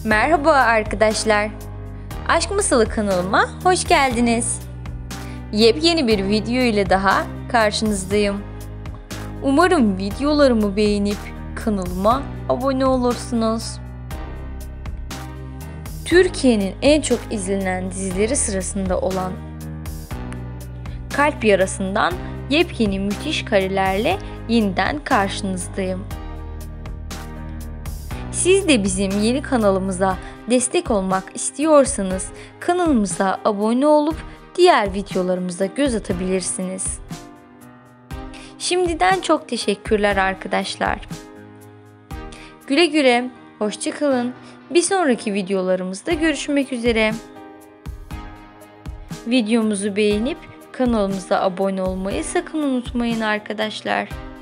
Merhaba arkadaşlar. Aşk Masalı kanalıma hoş geldiniz. Yepyeni bir video ile daha karşınızdayım. Umarım videolarımı beğenip kanalıma abone olursunuz. Türkiye'nin en çok izlenen dizileri sırasında olan Kalp Yarası'ndan yepyeni müthiş karelerle yeniden karşınızdayım. Siz de bizim yeni kanalımıza destek olmak istiyorsanız kanalımıza abone olup diğer videolarımıza göz atabilirsiniz. Şimdiden çok teşekkürler arkadaşlar. Güle güle, hoşça kalın. Bir sonraki videolarımızda görüşmek üzere. Videomuzu beğenip kanalımıza abone olmayı sakın unutmayın arkadaşlar.